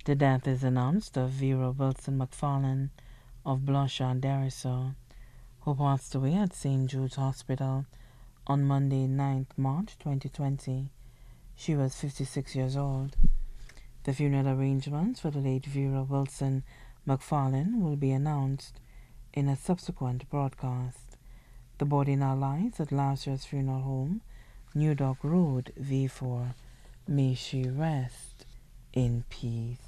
The death is announced of Vera Wilson Mc Farlane of Blanchard, Darrissaw, who passed away at St. Jude's Hospital on Monday, 9th March 2020. She was 56 years old. The funeral arrangements for the late Vera Wilson Mc Farlane will be announced in a subsequent broadcast. The body now lies at Lazarus Funeral Home, New Dock Road, V4. May she rest in peace.